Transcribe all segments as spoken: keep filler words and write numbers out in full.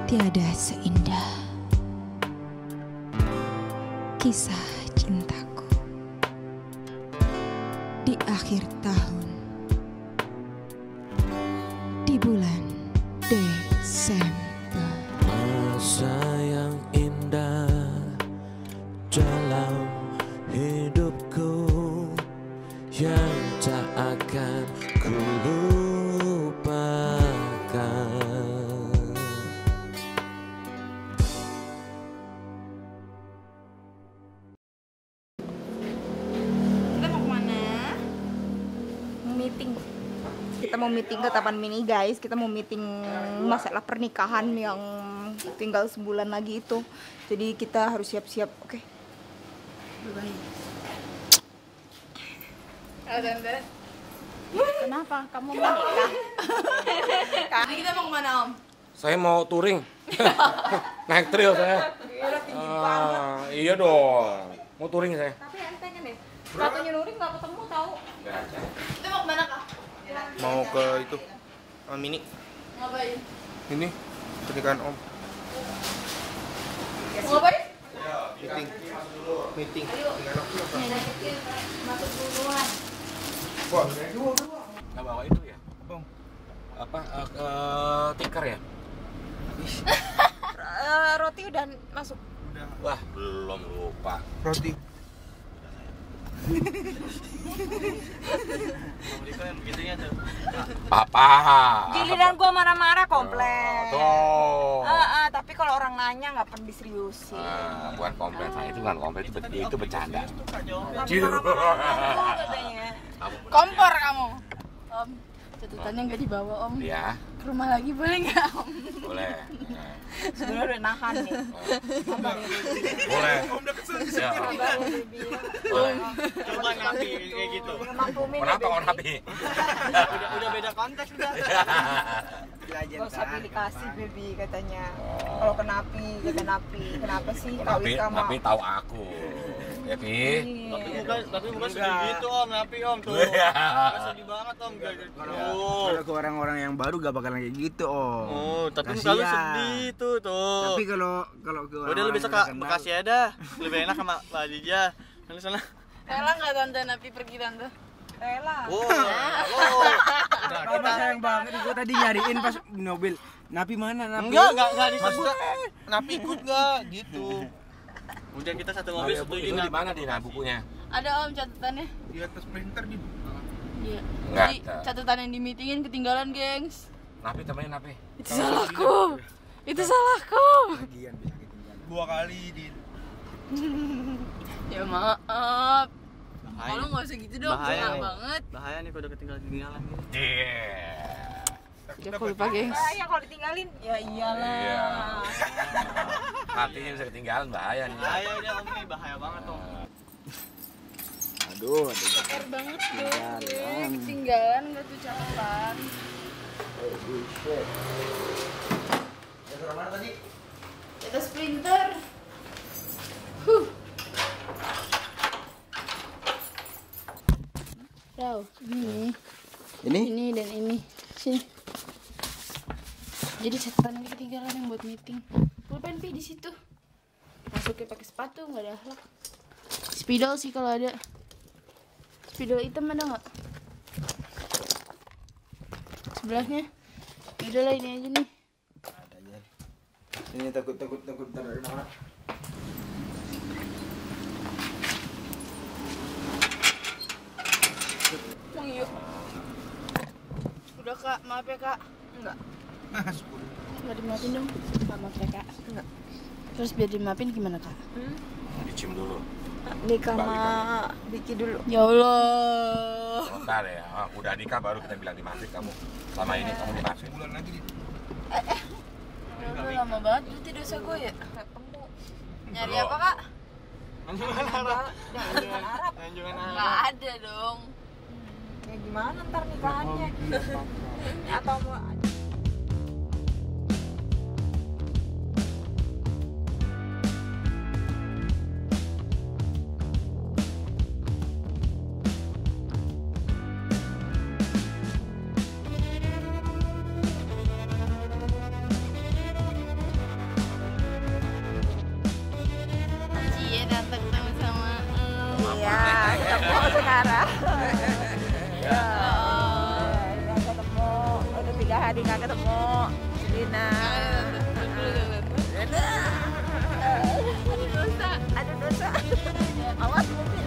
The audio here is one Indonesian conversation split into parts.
Tiada seindah kisah cintaku di akhir tahun, di bulan Desember. Masa yang indah dalam hidupku yang tak akan ku lupakan. Kita mau kemana? Meeting. Kita mau meeting ke Taman Mini guys. Kita mau meeting masalah pernikahan yang tinggal sebulan lagi itu. Jadi kita harus siap-siap. Oke. Bye. Halo Tante. Kenapa? Kamu mau nikah? Kami kita mau kemana Om? Saya mau touring. Naik trail saya. Ah, iya dong. Mau touring saya. Tapi enteng kan ya? Katanya Nuri nggak ketemu tahu. Kita mau kemana Kak? Mau ke itu Taman Mini. Ngapain? Ini pernikahan Om. Mau ngapain? Meeting. Meeting. Masuk duluan. Wah, Nggak bawa itu ya? Bang. Apa? Uh, uh, tikar ya? Uh, roti udah masuk. Wah, belum lupa. Roti. Papa. Giliran gua marah-marah komplain. Tuh. Ah, ah, tapi kalau orang nanya nggak pernah diseriusin. Ah, bukan komplain, saya itu kan komplain, itu, itu bercanda. Tapi marah-marah tuh katanya. Kompor kamu. Om, catatannya nggak dibawa Om. Ya, Ke rumah lagi boleh nggak Om? boleh. Nah, Sebenarnya udah nahan nih. Sabar ya, Baby. boleh. Om udah kesel. Ya, Sabar ya, Baby. boleh. Coba napi kayak gitu. Maklumin ya, Kenapa Baby. kau napi? Udah, udah beda konteks udah. Gak usah pilih kasih Baby katanya. Kalau kenapi, kita napi. Kenapa sih Napi, kawin sama? napi tahu aku. Ya, Pi. Iya. Tapi bukan, tapi bukan sedih gitu Om, napi Om tuh. Iya. Bukan sedih banget Om. Oh, Kalau ke orang-orang yang baru gak bakalan kayak gitu, Om. oh tapi Kasihan. muka lu sedih tuh tuh. Tapi kalau kalau ke Udah lu bisa ke Bekasi aja dah. Lebih enak sama Mbak Adija. Sana sana. Rela nggak Tante Napi pergi Tante? Rela. Oh. Oh. Apa sayang banget, gue tadi nyariin pas di mobil. Napi mana, Napi? Enggak, enggak enggak disebut. Napi ikut enggak gitu. Udah kita satu mobil Itu setuju di Napi. mana di nah, bukunya? Ada Om catatannya? Di atas printer di. Iya. Enggak Jadi ada. catatan yang di meetingin ketinggalan, gengs. Napi temennya Napi. Itu salahku. Itu salahku. Lagian bisa ketinggalan. Dua kali di. Ya maaf. Bahaya. Kalau nggak usah gitu dong, Bahaya salah nih. banget. Bahaya nih kalau udah ketinggalan ketinggalan gitu. Yeah. Ya kalau lupa, gengs. Bahaya kalau ditinggalin. Ya iyalah. Iya. Hatinya bisa ketinggalan, bahaya nih. Bahaya dia Om nih, bahaya banget Om. Aduh, ada Care banget dong. ketinggalan. Ketinggalan nggak tuh catatan. Kita sprinter. Huh. Tahu, ini, Ini? ini dan ini. Sini. Jadi catatan yang ketinggalan yang buat meeting. Pulpen Pi di situ. Masuknya pakai sepatu nggak ada akhlak. Spidol sih kalau ada. Spidol hitam ada nggak? Sebelahnya. Udah lah ini aja nih. Ada aja. Ini takut takut takut taruh di mana? Bang yuk. Udah Kak, maaf ya Kak. Enggak. Enggak dimaafin dong. Maaf ya Kak. Enggak. Terus biar dimaafin gimana Kak? Dicium dulu. Nikah Balik sama lagi. Diki dulu. Ya Allah. Sebentar ya, ah, udah nikah baru kita bilang dimaafin kamu. Selama ini kamu dimaafin. Bulan lagi di. Ya udah lama banget berarti dosa gue ya. Ketemu. Nyari Belum. apa Kak? Anjungan Arab. Jangan Arab. Anjungan Enggak Arab. ada dong. Ya gimana ntar nikahannya? Atau mau Sarah. Ya, nggak ketemu. Udah tiga hari nggak ketemu. Dina. Aduh dosa, aduh dosa. Awas mobil.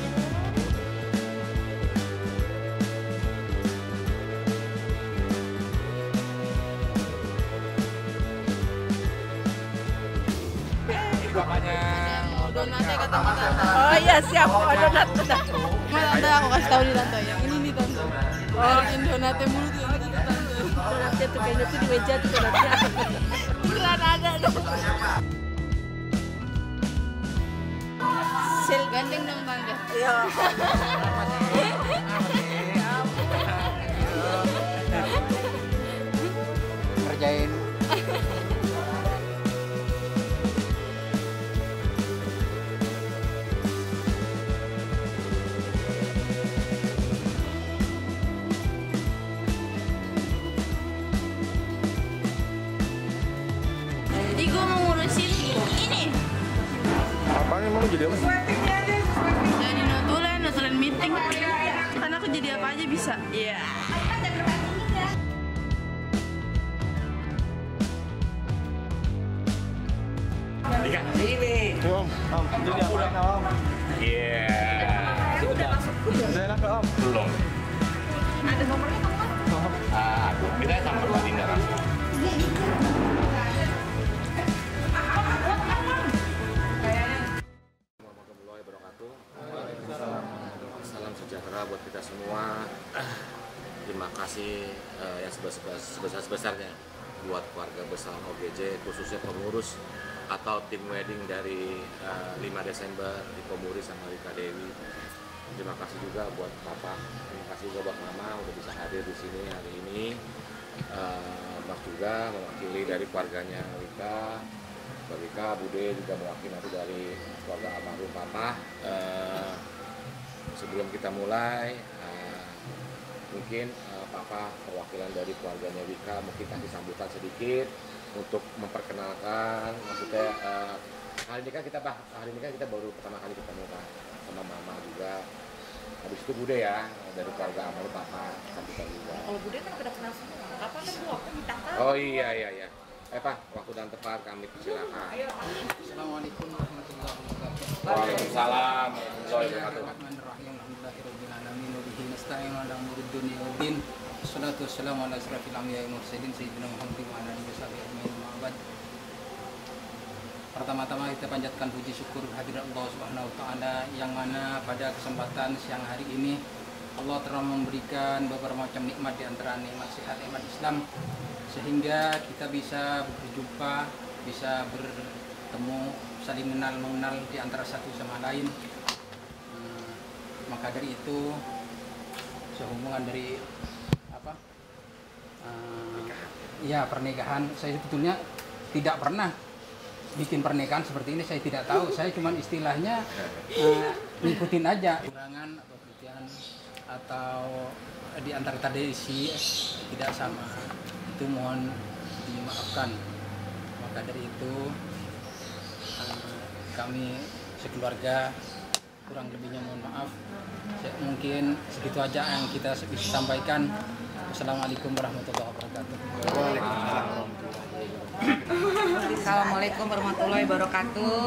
Donatnya kata-kata. Oh iya siap, oh donat donat. Tante aku kasih tahu di tante yang ini nih tante. Oh, yang donatnya mulu tuh yang tante tante. Donatnya tuh kayaknya tuh di meja tuh donatnya. Beneran ada dong. Sil Gandeng dong tante. Iya. Kerjain. Jadi gue mau ngurusin ini. Apaan emang lu jadi apa? Jadi notulen, notulen meeting. Kan aku jadi apa aja bisa. Iya. Ini. Om, om, jadi apa om? Iya. Udah enak om? Belum. Ada nomornya kamu kan? Ah, kita sama Mbak Dinda. Warahmatullahi wabarakatuh. Salam sejahtera buat kita semua. Terima kasih eh, yang sebesar-sebesarnya buat keluarga besar O G J, khususnya pengurus atau tim wedding dari eh, lima Desember di Pomuri sama Rika Dewi. Terima kasih juga buat Papa, terima kasih juga buat Mama udah bisa hadir di sini hari ini. Uh, Mas juga mewakili dari keluarganya Rika, Mbak Rika, Bude juga mewakili nanti dari keluarga almarhum Papa. Uh, sebelum kita mulai, uh, mungkin uh, Papa perwakilan dari keluarganya Rika mungkin kasih sambutan sedikit untuk memperkenalkan, maksudnya uh, hari ini kan kita bah, hari ini kan kita baru pertama kali ketemu kan sama Mama juga. Habis itu Bude ya dari keluarga almarhum Papa sambutan juga. Kalau Bude kan udah kenal semua. Apa kan gua aku minta tahu. Oh iya iya iya. Eh Pak, waktu dan tempat kami persilakan. Assalamualaikum warahmatullahi wabarakatuh. Waalaikumsalam warahmatullahi wabarakatuh. Bismillahirrahmanirrahim. Alhamdulillahirabbil alamin wa bihi nasta'inu ala umuri dunya waddin. Wassalatu wassalamu ala asyrafil anbiya'i wal mursalin sayyidina Muhammadin wa ala alihi washabihi ajmain. Ma'bad. Pertama-tama kita panjatkan puji syukur hadirat Allah Subhanahu wa taala yang mana pada kesempatan siang hari ini Allah telah memberikan beberapa macam nikmat di antara nikmat sehat nikmat Islam sehingga kita bisa berjumpa, bisa bertemu, saling mengenal mengenal di antara satu sama lain. Hmm, maka dari itu sehubungan dari apa? Uh, ya pernikahan saya sebetulnya tidak pernah bikin pernikahan seperti ini, saya tidak tahu, saya cuma istilahnya uh, ngikutin aja kurangan atau kerjaan atau di antara tradisi tidak sama, itu mohon dimaafkan. Maka dari itu uh, kami sekeluarga kurang lebihnya mohon maaf. Saya, mungkin segitu aja yang kita bisa sampaikan. Wassalamualaikum warahmatullahi wabarakatuh. Assalamualaikum warahmatullahi wabarakatuh.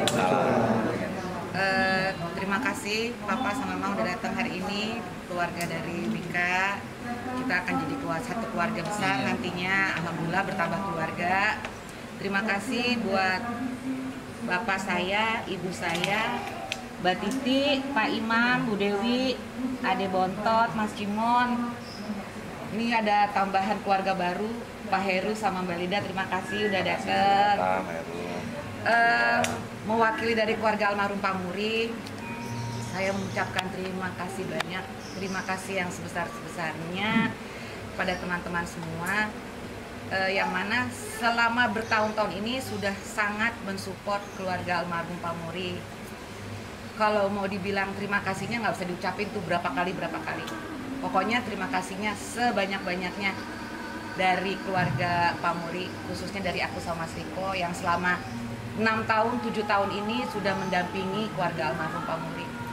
Eh, terima kasih Papa sama Mama udah datang hari ini, keluarga dari Rika. Kita akan jadi keluarga, satu keluarga besar nantinya. Alhamdulillah bertambah keluarga. Terima kasih buat Bapak saya, Ibu saya, Mbak Titi, Pak Imam, Bu Dewi, Ade Bontot, Mas Cimon. Ini ada tambahan keluarga baru, Pak Heru sama Mbak Lida, terima kasih udah datang. Uh, mewakili dari keluarga almarhum Pak Muri, saya mengucapkan terima kasih banyak, terima kasih yang sebesar-sebesarnya pada teman-teman semua, uh, yang mana selama bertahun-tahun ini sudah sangat mensupport keluarga almarhum Pak Muri. Kalau mau dibilang terima kasihnya nggak usah diucapin tuh berapa kali berapa kali. Pokoknya terima kasihnya sebanyak-banyaknya dari keluarga Pak Muri, khususnya dari aku sama Mas Riko yang selama enam tahun, tujuh tahun ini sudah mendampingi keluarga almarhum Pak Muri.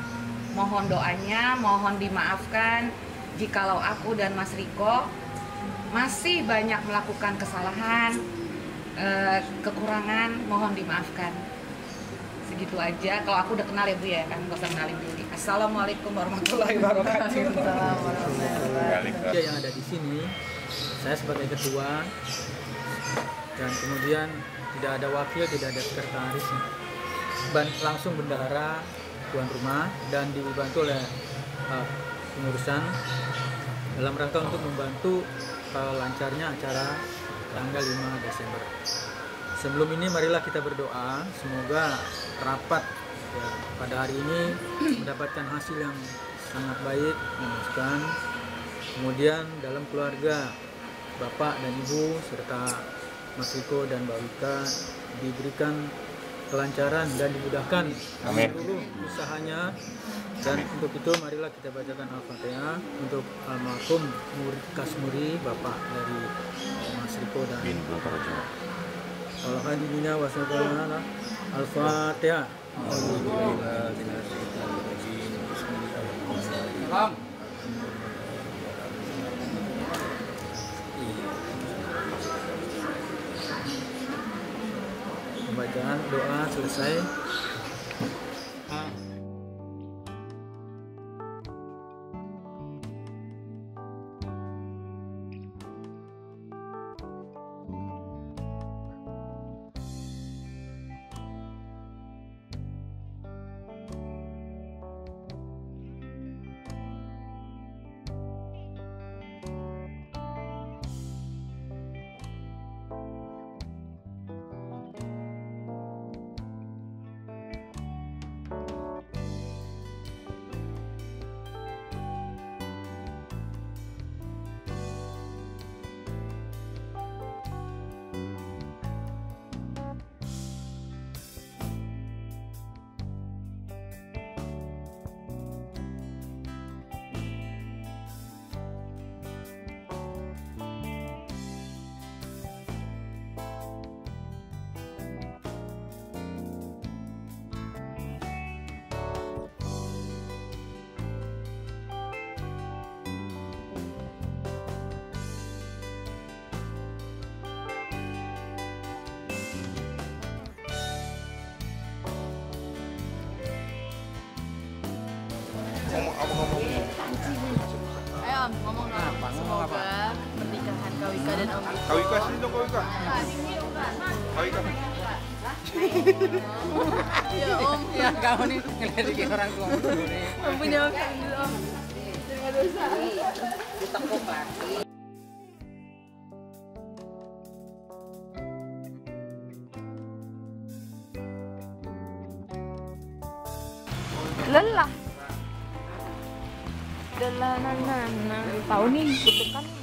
Mohon doanya, mohon dimaafkan jikalau aku dan Mas Riko masih banyak melakukan kesalahan, eh, kekurangan, mohon dimaafkan. Segitu aja. Kalau aku udah kenal ya Bu ya, kan gak usah kenalin dulu. Assalamualaikum warahmatullahi wabarakatuh. Ya, yang ada di sini, saya sebagai ketua, dan kemudian tidak ada wakil, tidak ada sekretaris, langsung bendahara tuan rumah dan dibantu oleh uh, pengurusan dalam rangka untuk membantu uh, lancarnya acara tanggal lima Desember. Sebelum ini marilah kita berdoa semoga rapat ya, pada hari ini mendapatkan hasil yang sangat baik, memuaskan. Kemudian dalam keluarga Bapak dan Ibu serta Mas Riko dan Mbak Wika diberikan kelancaran dan dimudahkan seluruh usahanya. Dan untuk itu marilah kita bacakan Al-Fatihah untuk almarhum Murid Kasmuri, Bapak dari Mas Riko dan Alhamdulillah wassalam. Al-Fatihah. Pembacaan doa selesai. Ayo Om, ngomong dong. Semoga pernikahan Kak Wika dan Om Riko. Kak Wika sini dong, Kak Wika. Kak Wika. Ya Om. Ya kamu nih ngeliatin orang tua dulu nih. Om punya Om dulu Om. Terima dosa. Ditekuk lagi. Lelah. Lelah nana. Tahu nih, gitu kan.